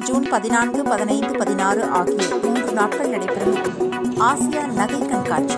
June 14, 15, 16 ஆகிய 3 நாட்கள் நடைபெறும் ஆசியா நகை கண்காட்சி.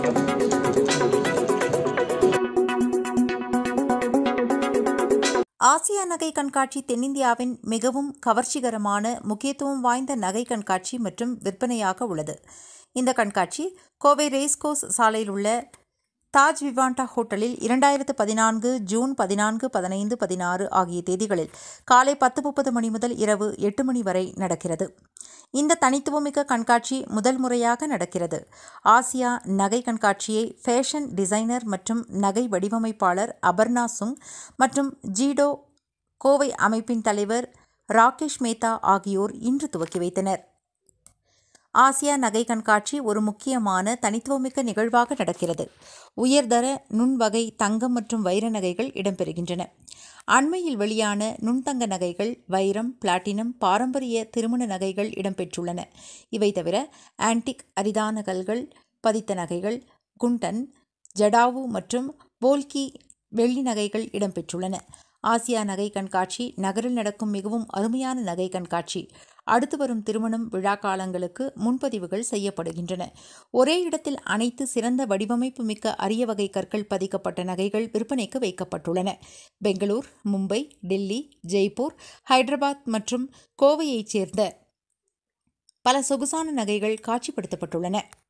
ஆசியா நகை கண்காட்சி தென்னிந்தியாவின் மிகவும் கவர்ச்சிகரமான முக்கியத்துவம் வாய்ந்த நகை கண்காட்சி மற்றும் விற்பனையாக உள்ளது. இந்த கண்காட்சி கோவை ரேஸ்கோர்ஸ் சாலையில் உள்ள தாஜ் விவாண்டா ஹோட்டலில் 2014 ஜூன் 14, 15, 16 ஆகிய தேதிகளில் காலை 10:30 மணி முதல் இரவு 8 மணி வரை நடக்கிறது. இந்த தனித்துவமிக்க கண்காட்சி முதல் முறையாக நடக்கிறது. ஆசியா நகை கண்காட்சியை ஃபேஷன் டிசைனர் மற்றும் நகை வடிவமைப்பாளர் அபர்ணா சுங் மற்றும் ஜீடோ கோவை அமைப்பின் தலைவர் ராகேஷ் மேத்தா ஆகியோர் இன்று துவக்கி வைத்தனர். ஆசியா நகை கண்காட்சி ஒரு முக்கியமான தனித்துவமிக்க நிகழ்வாக நடக்கிறது. உயர்தர நுண்வகை தங்கம் மற்றும் வைர நகைகள் இடம்பெறுகின்றன. அண்மையில் வெளியான நுண்தங்க நகைகள், வைரம், பிளாட்டினம், பாரம்பரிய திருமண நகைகள் இடம்பெற்றுள்ளன. இவை தவிர ஆன்டிக் அரிதான கல்கள் பதித்த நகைகள், குண்டன், ஜடாவு மற்றும் போல்கி வெள்ளி நகைகள் இடம்பெற்றுள்ளன. ஆசியா நகை கண்காட்சி நகரில் நடக்கும் மிகவும் அருமையான நகை கண்காட்சி. அடுத்து வரும் திருமணம், விழா காலங்களுக்கு முன்பதிவுகள் செய்யப்படுகின்றன. ஒரே இடத்தில் அனைத்து சிறந்த வடிவமைப்பு மிக்க அரிய வகை கற்கள் பதிக்கப்பட்ட நகைகள் விற்பனைக்கு வைக்கப்பட்டுள்ளன. பெங்களூர், மும்பை, டெல்லி, ஜெய்ப்பூர், ஹைதராபாத் மற்றும் கோவையைச் சேர்ந்த பல சொகுசான நகைகள் காட்சிப்படுத்தப்பட்டுள்ளன.